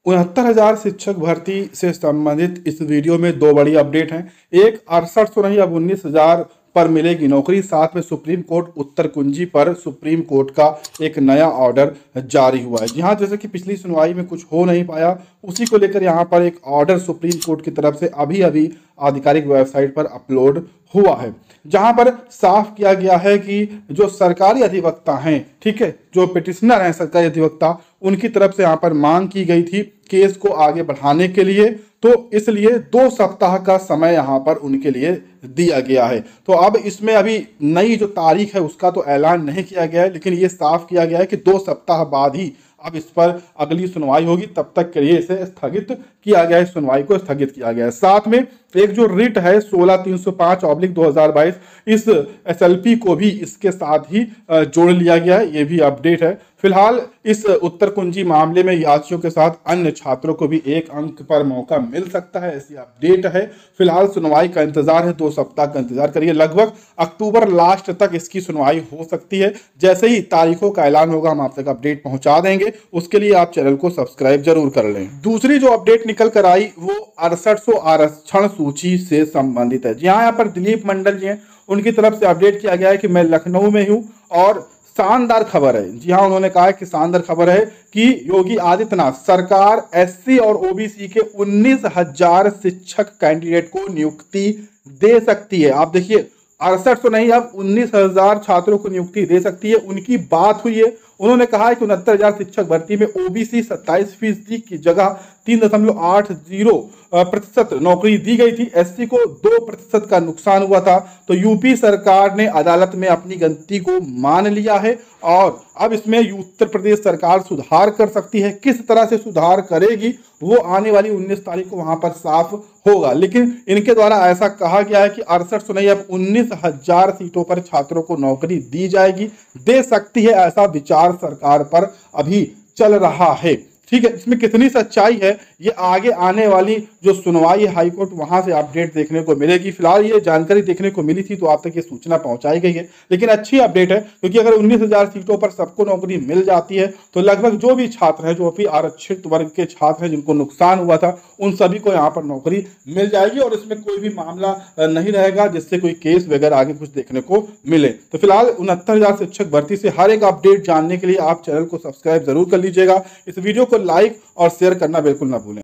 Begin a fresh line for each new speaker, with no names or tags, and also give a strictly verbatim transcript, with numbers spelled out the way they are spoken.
उनहत्तर हजार शिक्षक भर्ती से संबंधित इस वीडियो में दो बड़ी अपडेट हैं। एक, अड़सठ सौ नहीं अब उन्नीस हजार पर मिलेगी नौकरी। साथ में सुप्रीम कोर्ट उत्तर कुंजी पर सुप्रीम कोर्ट का एक नया ऑर्डर जारी हुआ है। जी हाँ, जैसे कि पिछली सुनवाई में कुछ हो नहीं पाया, उसी को लेकर यहाँ पर एक ऑर्डर सुप्रीम कोर्ट की तरफ से अभी अभी आधिकारिक वेबसाइट पर अपलोड हुआ है, जहां पर साफ किया गया है कि जो सरकारी अधिवक्ता हैं, ठीक है, जो पिटिशनर हैं सरकारी अधिवक्ता, उनकी तरफ से यहाँ पर मांग की गई थी केस को आगे बढ़ाने के लिए, तो इसलिए दो सप्ताह का समय यहाँ पर उनके लिए दिया गया है। तो अब इसमें अभी नई जो तारीख है उसका तो ऐलान नहीं किया गया है, लेकिन ये साफ किया गया है कि दो सप्ताह बाद ही अब इस पर अगली सुनवाई होगी। तब तक के लिए इसे स्थगित किया गया है, सुनवाई को स्थगित किया गया है। साथ में एक जो रिट है सोलह तीन सौ पाँच ऑब्लिक दो हजार बाईस, इस एसएलपी को भी इसके साथ ही जोड़ लिया गया है, ये भी अपडेट है। फिलहाल इस उत्तर कुंजी मामले में याचियों के साथ अन्य छात्रों को भी एक अंक पर मौका मिल सकता है, ऐसी अपडेट है। फिलहाल सुनवाई का इंतजार है, दो सप्ताह का इंतजार करिए। लगभग अक्टूबर लास्ट तक इसकी सुनवाई हो सकती है। जैसे ही तारीखों का ऐलान होगा हम आप तक अपडेट पहुंचा देंगे, उसके लिए आप चैनल को सब्सक्राइब जरूर कर लें। दूसरी जो अपडेट निकल कर आई वो अड़सठ सौ आरक्षण सूची से संबंधित है। जी हाँ, यहाँ पर दिलीप मंडल जी हैं, उनकी तरफ से अपडेट किया गया है कि मैं लखनऊ में हूँ और शानदार खबर है। जी हाँ, उन्होंने कहा है कि शानदार खबर है कि योगी आदित्यनाथ सरकार एससी और ओबीसी के उन्नीस हजार शिक्षक कैंडिडेट को नियुक्ति दे सकती है। आप देखिए, अड़सठ सौ नहीं अब उन्नीस हजार छात्रों को नियुक्ति दे सकती है, उनकी बात हुई है। उन्होंने कहा है कि उनहत्तर हजार शिक्षक भर्ती में ओबीसी सत्ताईस फीसदी की जगह तीन दशमलव आठ जीरो प्रतिशत नौकरी दी गई थी, एससी को दो प्रतिशत का नुकसान हुआ था। तो यूपी सरकार ने अदालत में अपनी गलती को मान लिया है और अब इसमें उत्तर प्रदेश सरकार सुधार कर सकती है। किस तरह से सुधार करेगी वो आने वाली उन्नीस तारीख को वहां पर साफ होगा, लेकिन इनके द्वारा ऐसा कहा गया है कि अड़सठ सौ नहीं अब उन्नीस हजार सीटों पर छात्रों को नौकरी दी जाएगी, दे सकती है, ऐसा विचार सरकार पर अभी चल रहा है। ठीक है, इसमें कितनी सच्चाई है ये आगे आने वाली जो सुनवाई है हाईकोर्ट, वहां से अपडेट देखने को मिलेगी। फिलहाल ये जानकारी देखने को मिली थी तो आप तक ये सूचना पहुंचाई गई है, लेकिन अच्छी अपडेट है क्योंकि अगर उन्नीस हजार सीटों पर सबको नौकरी मिल जाती है तो लगभग जो भी छात्र हैं, जो भी आरक्षित वर्ग के छात्र हैं जिनको नुकसान हुआ था, उन सभी को यहाँ पर नौकरी मिल जाएगी और इसमें कोई भी मामला नहीं रहेगा जिससे कोई केस वगैरह आगे कुछ देखने को मिले। तो फिलहाल उनहत्तर हजार शिक्षक भर्ती से हर एक अपडेट जानने के लिए आप चैनल को सब्सक्राइब जरूर कर लीजिएगा। इस वीडियो को लाइक और शेयर करना बिल्कुल ना भूलें।